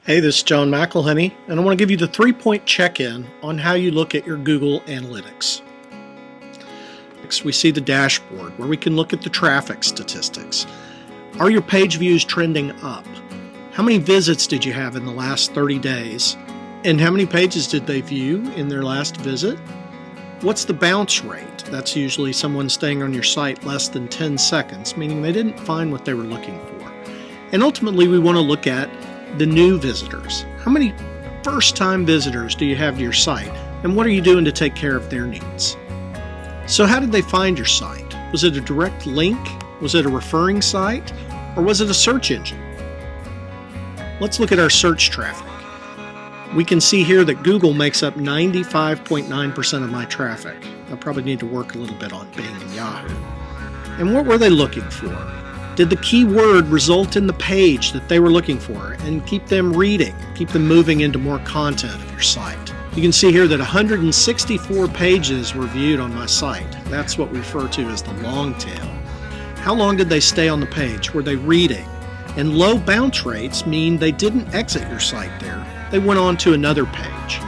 Hey, this is John McElhenney, and I want to give you the 3-point check-in on how you look at your Google Analytics. Next, we see the dashboard where we can look at the traffic statistics. Are your page views trending up? How many visits did you have in the last 30 days? And how many pages did they view in their last visit? What's the bounce rate? That's usually someone staying on your site less than 10 seconds, meaning they didn't find what they were looking for. And ultimately, we want to look at the new visitors. How many first-time visitors do you have to your site, and what are you doing to take care of their needs? So how did they find your site? Was it a direct link? Was it a referring site? Or was it a search engine? Let's look at our search traffic. We can see here that Google makes up 95.9% of my traffic. I probably need to work a little bit on Bing and Yahoo. And what were they looking for? Did the keyword result in the page that they were looking for and keep them reading, keep them moving into more content of your site? You can see here that 164 pages were viewed on my site. That's what we refer to as the long tail. How long did they stay on the page? Were they reading? And low bounce rates mean they didn't exit your site there. They went on to another page.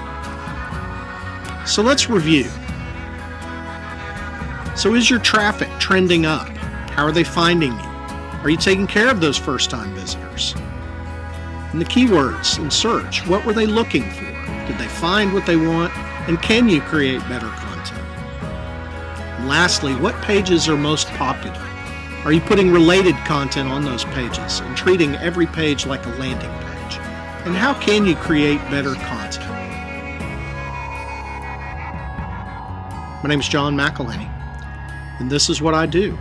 So let's review. So is your traffic trending up? How are they finding you? Are you taking care of those first-time visitors? And the keywords in search, what were they looking for? Did they find what they want? And can you create better content? And lastly, what pages are most popular? Are you putting related content on those pages and treating every page like a landing page? And how can you create better content? My name is John McElhenney, and this is what I do.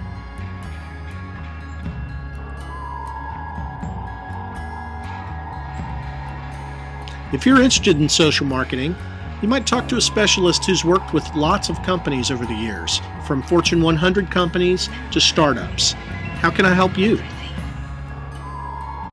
If you're interested in social marketing, you might talk to a specialist who's worked with lots of companies over the years, from Fortune 100 companies to startups. How can I help you?